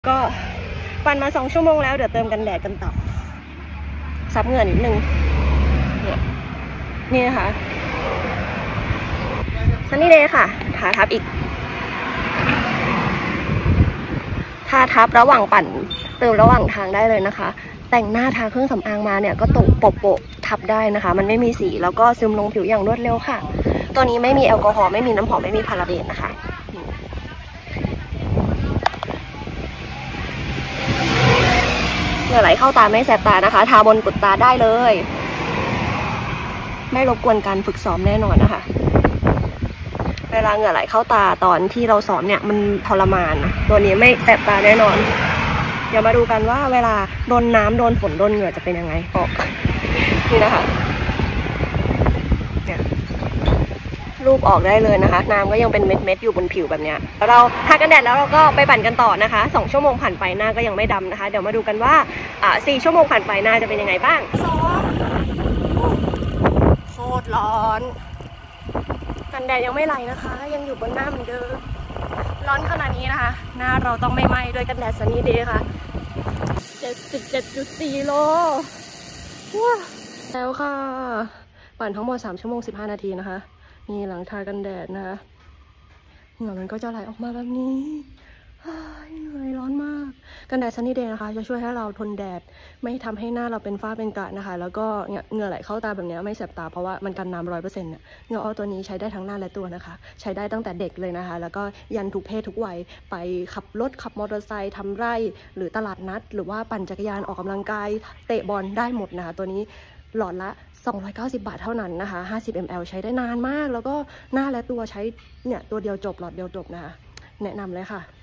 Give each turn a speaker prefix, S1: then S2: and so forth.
S1: ก็ปั่นมา2 ชั่วโมงแล้วเดี๋ยวเติมกันแดดกันต่อซับเหงื่อนิดนึงนี่นะคะซันนี่เดย์ค่ะทาทับอีกทาทับระหว่างปั่นเติมระหว่างทางได้เลยนะคะแต่งหน้าทาเครื่องสำอางมาเนี่ยก็ตกโปะทับได้นะคะมันไม่มีสีแล้วก็ซึมลงผิวอย่างรวดเร็วค่ะตัวนี้ไม่มีแอลกอฮอล์ไม่มีน้ำหอมไม่มีพาราเบนนะคะเหงื่อไหลเข้าตาไม่แสบตานะคะทาบนปุดตาได้เลยไม่รบกวนการฝึกซ้อมแน่นอนนะคะเวลาเหงื่อไหลเข้าตาตอนที่เราซ้อมเนี่ยมันทรมานตัวนี้ไม่แสบตาแน่นอนเดี๋ยวมาดูกันว่าเวลาโดนน้ำโดนฝนโดนเหงื่อจะเป็นยังไงออกนี่นะคะเนี่ยรูปออกได้เลยนะคะน้ำก็ยังเป็นเม็ดๆอยู่บนผิวแบบเนี้ยแล้วเราทากันแดดแล้วเราก็ไปปั่นกันต่อนะคะ2 ชั่วโมงผ่านไปหน้าก็ยังไม่ดำนะคะเดี๋ยวมาดูกันว่า4 ชั่วโมงผ่านไปหน้าจะเป็นยังไงบ้างโคตรร้อนกันแดดยังไม่ไหลนะคะยังอยู่บนหน้าเหมือนเดิมร้อนขนาดนี้นะคะหน้าเราต้องไม่ไหม้ด้วยกันแดดซันนี่เดย์ค่ะ 77.4 โลว้าแล้วค่ะปั่นทั้งหมด3 ชั่วโมง 15 นาทีนะคะนี่หลังทากันแดดนะคะเหงื่อมันก็จะไหลออกมาแบบนี้เหนื่อยร้อนมากกันแดดซันนี่เดย์นะคะจะช่วยให้เราทนแดดไม่ทำให้หน้าเราเป็นฝ้าเป็นกระนะคะแล้วก็เหงื่อไหลเข้าตาแบบนี้ไม่แสบตาเพราะว่ามันกันน้ำ100%เนี่ยเหงื่อออกตัวนี้ใช้ได้ทั้งหน้าและตัวนะคะใช้ได้ตั้งแต่เด็กเลยนะคะแล้วก็ยันทุกเพศทุกวัยไปขับรถขับมอเตอร์ไซค์ทำไร่หรือตลาดนัดหรือว่าปั่นจักรยานออกกำลังกายเตะบอลได้หมดนะคะตัวนี้หลอดละ290 บาทเท่านั้นนะคะ50 ml ใช้ได้นานมากแล้วก็หน้าและตัวใช้เนี่ยตัวเดียวจบหลอดเดียวจบนะคะแนะนำเลยค่ะ